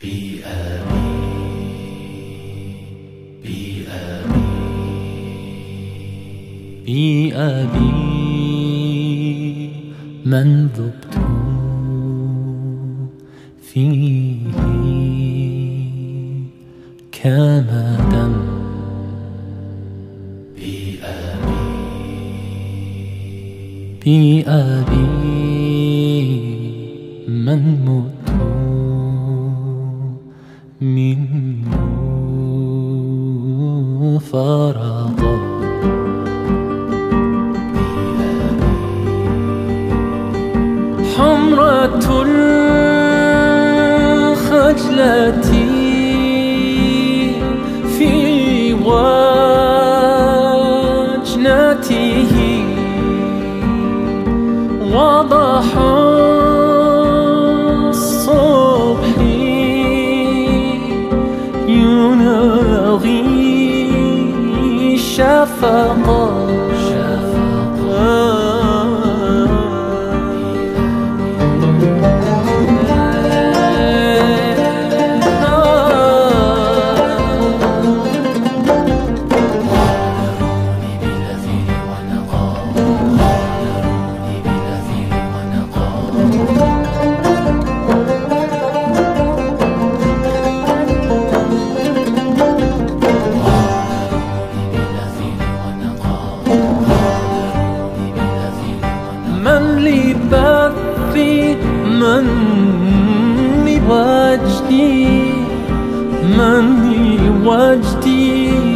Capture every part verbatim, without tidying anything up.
بأبي بأبي بأبي من ذبت فيه كما دم بأبي بأبي من مت منه فرضا حمرة الخجلة في وجنته وضح الصبح يناغي شفقا من لبثي من لوجدي من لوجدي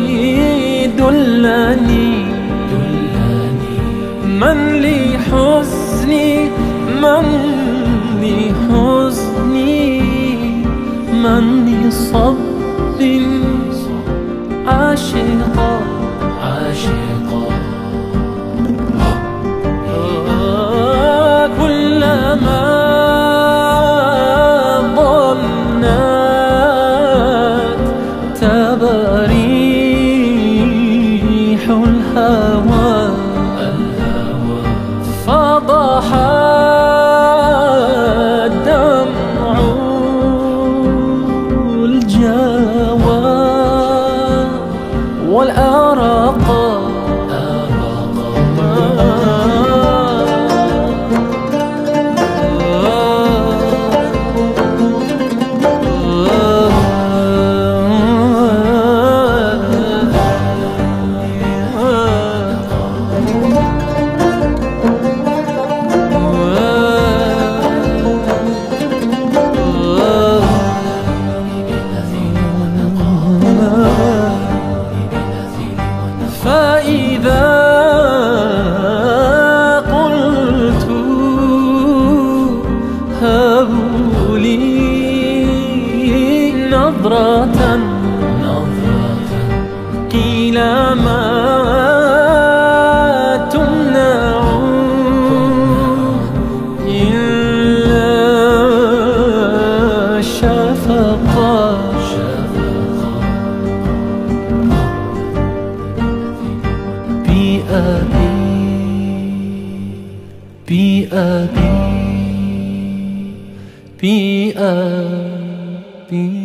دلني من لحزني من لحزني من لصب عاشقا عاشقا كلما ضنت تبريح الهوى فضح الدمع الجوى والأرق فإذا قلت هبوا لي نظرة قيل ما تمنع إلا شفقا بأبي بأبي بأبي